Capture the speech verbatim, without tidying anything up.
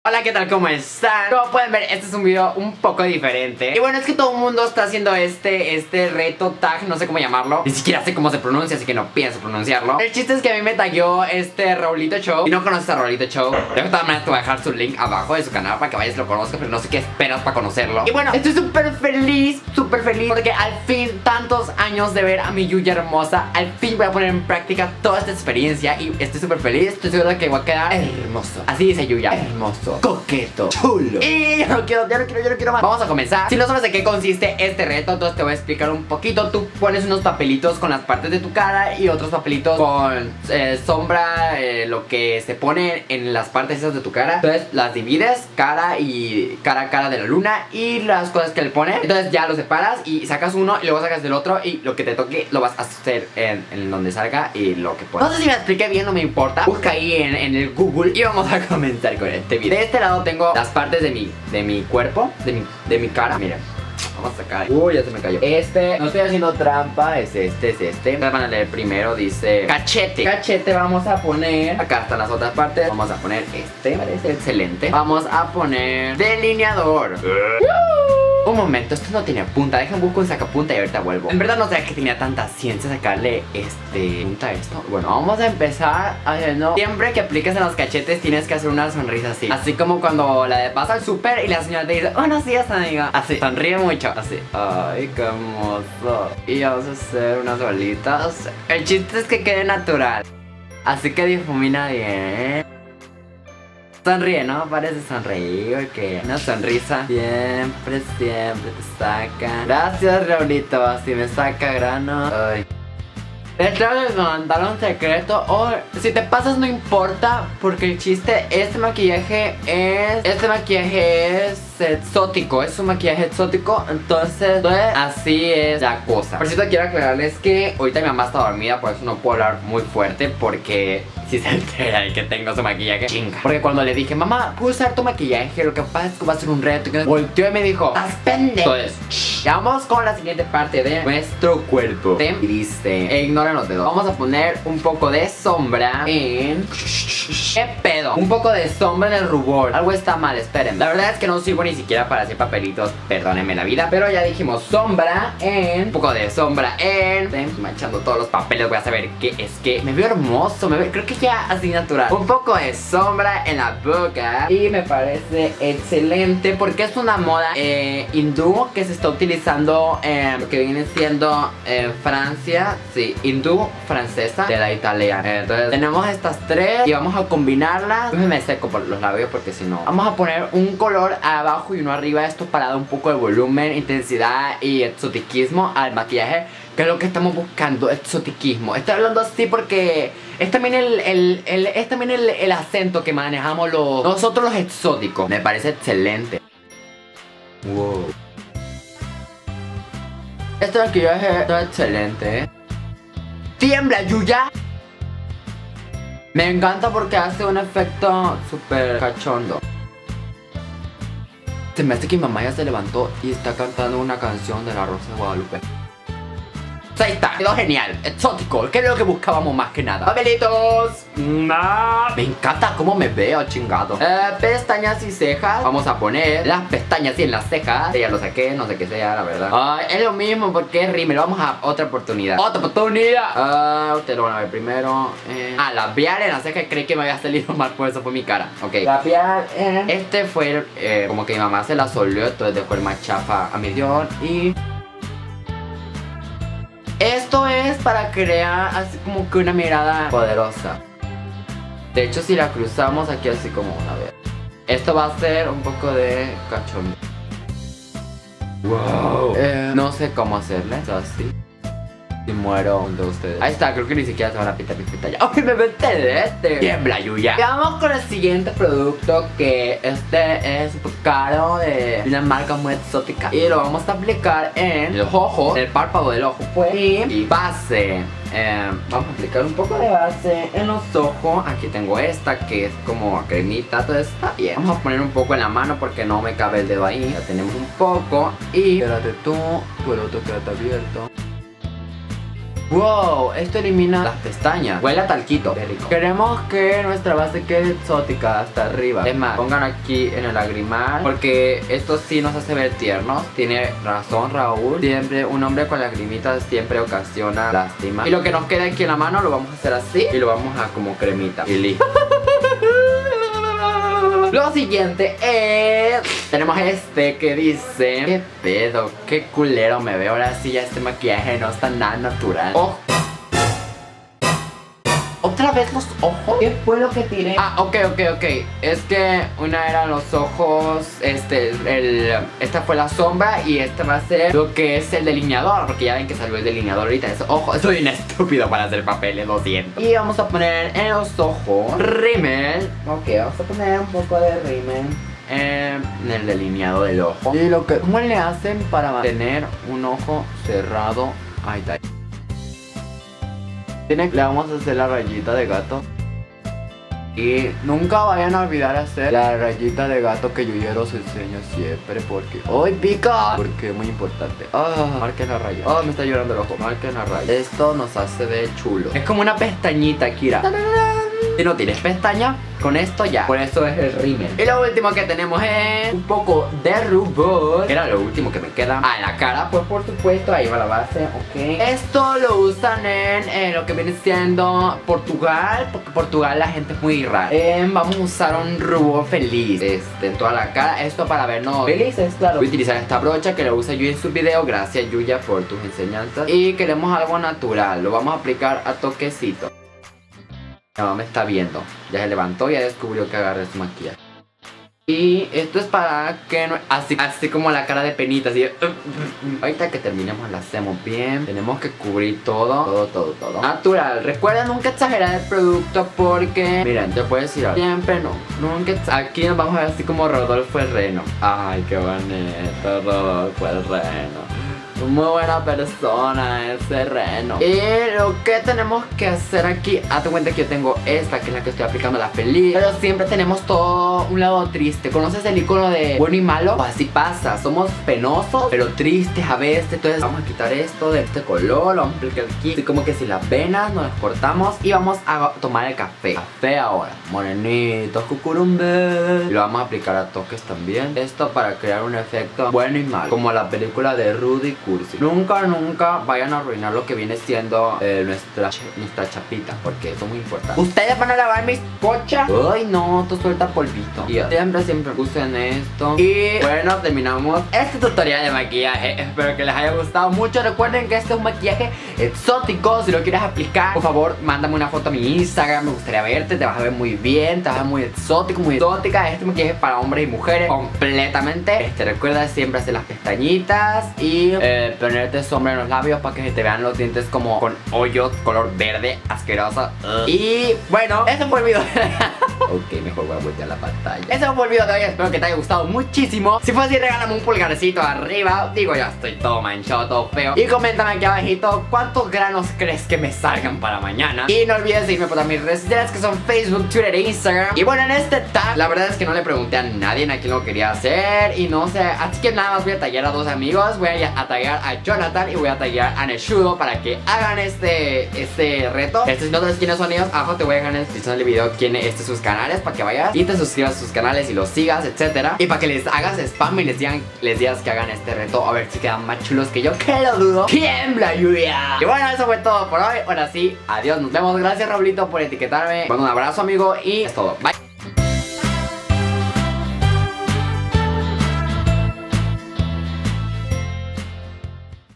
Hola, ¿qué tal? ¿Cómo están? Como pueden ver, este es un video un poco diferente. Y bueno, es que todo el mundo está haciendo este, este reto tag, no sé cómo llamarlo. Ni siquiera sé cómo se pronuncia, así que no pienso pronunciarlo. El chiste es que a mí me tagueó este Raulito Show. Si no conoces a Raulito Show, de todas maneras te voy a dejar su link abajo de su canal para que vayas y lo conozcas, pero no sé qué esperas para conocerlo. Y bueno, estoy súper feliz, súper feliz, porque al fin, tantos años de ver a mi Yuya hermosa, al fin voy a poner en práctica toda esta experiencia. Y estoy súper feliz, estoy seguro de que va a quedar hermoso. Así dice Yuya, hermoso, coqueto, chulo. Y ya no quiero, ya no quiero, ya no quiero más. Vamos a comenzar. Si no sabes de qué consiste este reto, entonces te voy a explicar un poquito. Tú pones unos papelitos con las partes de tu cara y otros papelitos con eh, sombra, eh, lo que se pone en las partes esas de tu cara. Entonces las divides, cara y cara a cara de la luna y las cosas que le ponen. Entonces ya lo separas y sacas uno y luego sacas del otro y lo que te toque lo vas a hacer en, en donde salga y lo que puedas. No sé si me expliqué bien, no me importa. Busca ahí en, en el Google y vamos a comenzar con este video. De este lado tengo las partes de mi, de mi cuerpo, de mi, de mi cara. Miren, vamos a sacar. Uy, ya se me cayó. Este, no estoy haciendo trampa, es este, es este. Ustedes van a leer primero, dice cachete. Cachete vamos a poner, acá están las otras partes. Vamos a poner este, parece excelente. Vamos a poner delineador. Un momento, esto no tiene punta. Déjame buscar un sacapunta y ahorita vuelvo. En verdad no sé que tenía tanta ciencia sacarle este punta a esto. Bueno, vamos a empezar haciendo. Siempre que apliques en los cachetes tienes que hacer una sonrisa así. Así como cuando la de vas al súper y la señora te dice buenos días, amiga. Así, sonríe mucho. Así, ay, qué hermoso. Y vamos a hacer unas bolitas. El chiste es que quede natural. Así que difumina bien. Sonríe, ¿no? Parece sonreír, ok. Una sonrisa siempre, siempre te saca. Gracias, Raulito, así me saca grano. Ay. Te tengo que contar un secreto. Oh, si te pasas no importa, porque el chiste, este maquillaje es... Este maquillaje es exótico, es un maquillaje exótico. Entonces, pues, así es la cosa. Por cierto, quiero aclararles que ahorita mi mamá está dormida, por eso no puedo hablar muy fuerte, porque si se entera de que tengo su maquillaje, chinga. Porque cuando le dije, mamá, ¿puedo usar tu maquillaje? Lo que pasa es que va a ser un reto. Y volteó y me dijo, ¡estás pendejo! Entonces, ya vamos con la siguiente parte de nuestro cuerpo. Y dice, e ignora los dedos. Vamos a poner un poco de sombra en... ¿Qué pedo? Un poco de sombra en el rubor. Algo está mal, esperen. La verdad es que no sirvo ni siquiera para hacer papelitos, perdónenme la vida. Pero ya dijimos sombra en... Un poco de sombra en... ¿Ven? Manchando todos los papeles, voy a saber qué es que... Me veo hermoso, me veo... Creo que ya así natural. Un poco de sombra en la boca. Y me parece excelente porque es una moda eh, hindú que se está utilizando en lo que viene siendo en Francia. Sí, hindú francesa de la italiana. Entonces tenemos estas tres y vamos a combinarlas. Me seco por los labios porque si no. Vamos a poner un color abajo y uno arriba. Esto para dar un poco de volumen, intensidad y exotiquismo al maquillaje, que es lo que estamos buscando, exotiquismo. Estoy hablando así porque es también el, el, el, es también el, el acento que manejamos los, nosotros los exóticos. Me parece excelente. Wow. Este maquillaje está excelente, ¿eh? ¡Tiembla, Yuya! Me encanta porque hace un efecto súper cachondo. Se me hace que mi mamá ya se levantó y está cantando una canción de La Rosa de Guadalupe. Ahí está, quedó genial, exótico, que es lo que buscábamos más que nada. Papelitos. No. Me encanta cómo me veo, chingado. eh, Pestañas y cejas. Vamos a poner las pestañas y en las cejas. Ya lo saqué, no sé qué sea, la verdad. Ay, es lo mismo porque es rímel. Vamos a otra oportunidad. Otra oportunidad. Ah, ustedes lo van a ver primero. eh. Ah, labial en las cejas. Creí que me había salido mal, por eso fue mi cara. Ok, labial eh. Este fue el, eh, como que mi mamá se la solió, entonces dejó el más chafa a mi Dios. Y... esto es para crear así como que una mirada poderosa. De hecho, si la cruzamos aquí así como una vez, esto va a ser un poco de cachondo. Wow. eh, No sé cómo hacerle. Así. Si muero de ustedes. Ahí está, creo que ni siquiera se van a pintar mis pestañas. ¡Ay, me vete este! Tiembla, Yuya. Y vamos con el siguiente producto, que este es un poco caro, de una marca muy exótica. Y lo vamos a aplicar en el ojo, en el párpado del ojo, pues. Y, y base. Eh, vamos a aplicar un poco de base en los ojos. Aquí tengo esta que es como cremita, todo está bien. Vamos a poner un poco en la mano porque no me cabe el dedo ahí. Ya tenemos un poco. Y espérate tú, tu el otro queda abierto. Wow, esto elimina las pestañas. Huele a talquito, qué rico. Queremos que nuestra base quede exótica hasta arriba. Es más, pongan aquí en el lagrimal, porque esto sí nos hace ver tiernos. Tiene razón Raúl. Siempre un hombre con lagrimitas siempre ocasiona lástima. Y lo que nos queda aquí en la mano lo vamos a hacer así y lo vamos a como cremita. Y listo. Lo siguiente es... tenemos este que dice... ¿Qué pedo? ¿Qué culero me veo? Ahora sí ya este maquillaje no está nada natural. Oh. ¿Otra vez los ojos? ¿Qué fue lo que tiré? Ah, ok, ok, ok. Es que una era los ojos. Este, el... esta fue la sombra. Y esta va a ser lo que es el delineador. Porque ya ven que salió el delineador ahorita. Es ojo. Soy un estúpido para hacer papeles, lo siento. Y vamos a poner en los ojos rímel. Ok, vamos a poner un poco de rímel en el delineado del ojo. Y lo que... ¿cómo le hacen para mantener un ojo cerrado? Ahí está. Le vamos a hacer la rayita de gato. Y nunca vayan a olvidar hacer la rayita de gato que yo ya los enseño siempre. Porque... ¡ay, pica! Porque es muy importante. ¡Ah! Marquen la raya. ¡Ah! Me está llorando el ojo. Marquen la raya. Esto nos hace de chulo. Es como una pestañita, Kira. Si no tienes pestaña, con esto ya. Por eso es el rímel. Y lo último que tenemos es un poco de rubor. Era lo último que me queda a la cara. Pues por supuesto, ahí va la base. Ok. Esto lo usan en, en lo que viene siendo Portugal. Porque Portugal la gente es muy rara. eh, Vamos a usar un rubor feliz este, en toda la cara. Esto para vernos felices, claro. Voy a utilizar esta brocha que lo usa yo en su video. Gracias, Yuya, por tus enseñanzas. Y queremos algo natural. Lo vamos a aplicar a toquecito. Mi mamá me está viendo. Ya se levantó y ya descubrió que agarré su maquillaje. Y esto es para que no... Así, así como la cara de penita. Así de... ahorita que terminemos la hacemos bien. Tenemos que cubrir todo. Todo, todo, todo natural. Recuerda nunca exagerar el producto porque... miren, te puedes decir algo. Siempre no. Nunca exagerar. Aquí nos vamos a ver así como Rodolfo el Reno. Ay, qué bonito Rodolfo el Reno. Muy buena persona ese Reno. Y lo que tenemos que hacer aquí, hazte cuenta que yo tengo esta, que es la que estoy aplicando, la feliz. Pero siempre tenemos todo un lado triste. ¿Conoces el icono de bueno y malo? Pues así pasa, somos penosos pero tristes a veces. Entonces vamos a quitar esto de este color, lo vamos a aplicar aquí, así como que si las venas nos las cortamos. Y vamos a tomar el café. Café ahora, morenitos, cucurumbe. Y lo vamos a aplicar a toques también. Esto para crear un efecto bueno y malo, como la película de Rudy Cursi. Nunca, nunca vayan a arruinar lo que viene siendo eh, nuestra, nuestra chapita, porque eso es muy importante. Ustedes van a lavar mis pochas. Ay no, esto suelta polvito. Y siempre, siempre usen esto. Y bueno, terminamos este tutorial de maquillaje. Espero que les haya gustado mucho. Recuerden que este es un maquillaje exótico. Si lo quieres aplicar, por favor, mándame una foto a mi Instagram. Me gustaría verte, te vas a ver muy bien. Te vas a ver muy exótico, muy exótica. Este maquillaje es para hombres y mujeres completamente. Este, recuerda siempre hacer las pestañitas y eh, ponerte sombra en los labios para que se te vean los dientes como con hoyos, color verde, asqueroso. uh. Y bueno, ese fue el video. Ok, mejor voy a voltear la pantalla. Ese fue el video de hoy, espero que te haya gustado muchísimo. Si fue así, regálame un pulgarcito arriba. Digo, ya estoy todo manchado, todo feo. Y coméntame aquí abajito cuántos granos crees que me salgan para mañana. Y no olvides seguirme por todas mis redes sociales, que son Facebook, Twitter e Instagram. Y bueno, en este tag, la verdad es que no le pregunté a nadie a quién lo quería hacer. Y no sé, así que nada más voy a taggear a dos amigos. Voy a, a taggear a Jonathan y voy a taggear a Neshudo para que hagan este, este reto. Este, si no sabes quiénes son ellos, abajo te voy a dejar en la descripción del video quién es este, sus canales, para que vayas y te suscribas a sus canales y los sigas, etcétera. Y para que les hagas spam y les digan, les digas que hagan este reto, a ver si quedan más chulos que yo, que lo dudo. ¡Tiembla lluvia! Y bueno, eso fue todo por hoy. Ahora sí, adiós, nos vemos. Gracias Raulito por etiquetarme. Bueno, un abrazo amigo y es todo. Bye.